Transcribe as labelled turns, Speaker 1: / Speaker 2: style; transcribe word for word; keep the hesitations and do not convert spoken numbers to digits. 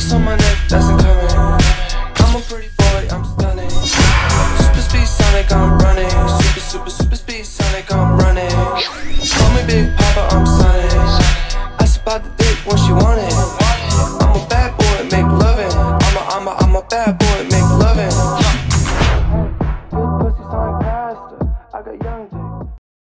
Speaker 1: Ice on my neck, that's incoming. I'm a pretty boy, I'm stunning. Super speed Sonic, I'm running. Super, super, super speed Sonic, I'm running.